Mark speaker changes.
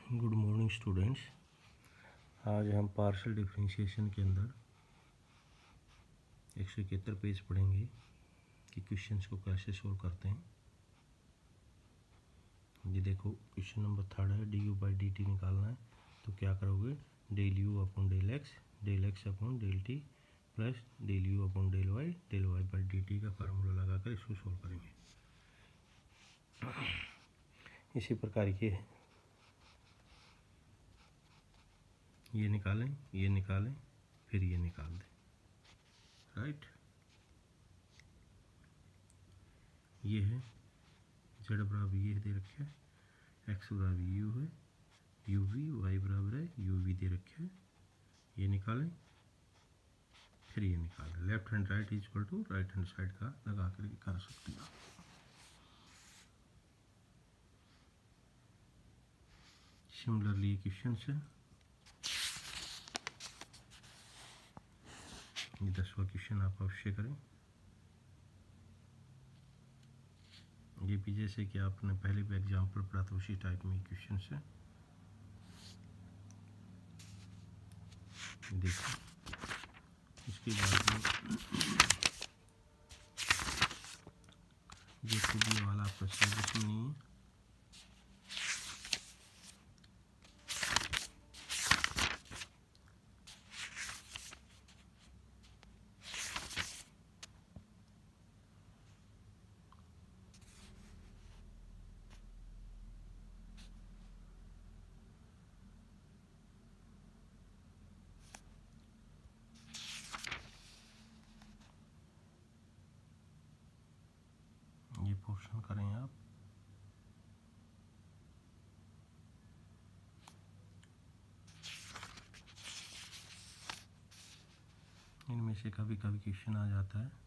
Speaker 1: Good morning students. आज हम partial differentiation के अंदर 171 पेज पढ़ेंगे कि क्वेश्चंस को कैसे सोल्व करते हैं। ये देखो क्वेश्चन नंबर 3 है, D U by D T निकालना है। तो क्या करोगे, del U upon del X upon del T plus del U upon del Y by D T का फार्मूला लगाकर इसको सोल्व करेंगे। इसी प्रकार ये निकालें फिर ये निकाल दें, राइट। ये है जेड बराबर ये दे रखे है, एक्स बराबर यू है, यू वी, वाई बराबर है यू वी दे रखे है। ये निकालें फिर ये निकालें। Left hand right equal to right hand side का लगा कर कर सकते हैं। सिमिलरली ये क्वेश्चन है, ये 10वां क्वेश्चन आप अवश्य करें। ये भी जैसे कि आपने पहले भी एग्जाम्पल पढ़ा था उसी टाइप में क्वेश्चन है। देखो इसके बाद में ये खुद ये वाला आपका सिलेबस में नहीं है। ये पोर्शन करें आप। इनमें से कभी कभी क्वेश्चन आ जाता है